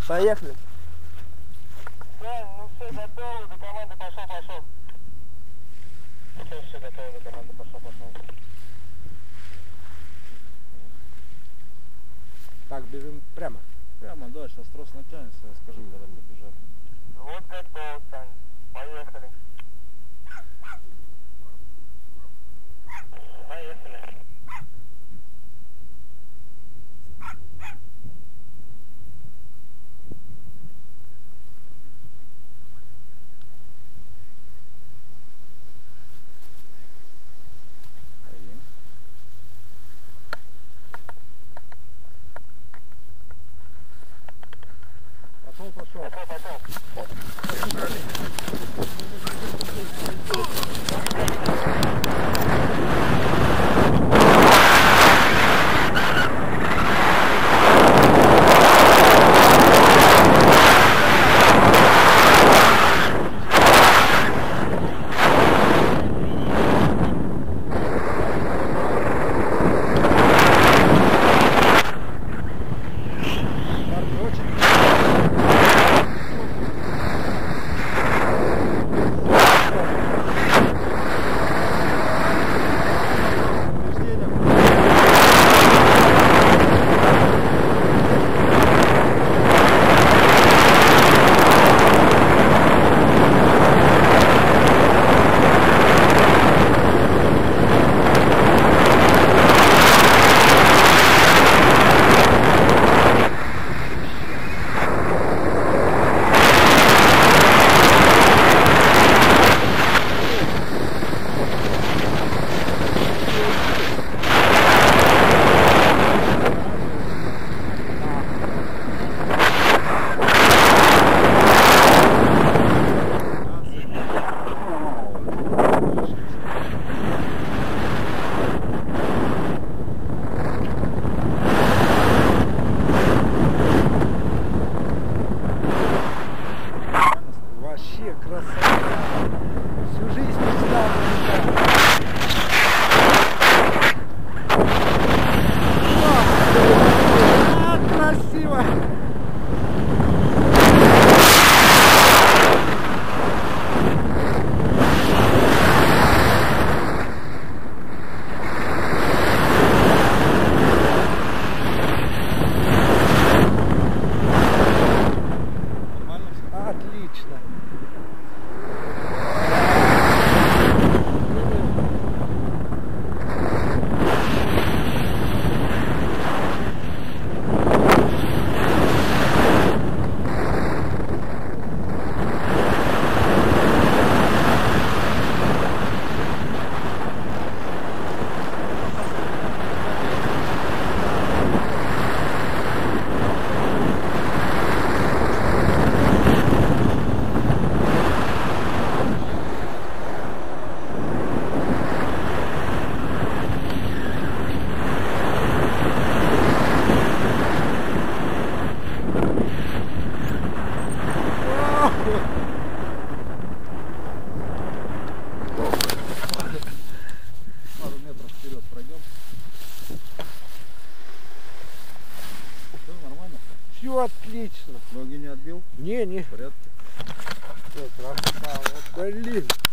Поехали. Ну все готово, до команды пошел. Все готово, до команды пошел. Так, бежим прямо. Прямо, да, сейчас трос натянется, я скажу, когда побежали. Вот готово, Сань. Поехали. Поехали. Пошел. Вообще красота. Всю жизнь мечтал. Красиво. Отлично. Пару метров вперед пройдем. Все нормально? Все отлично. Ноги не отбил? Не. В порядке. Все, красота. Вот, блин.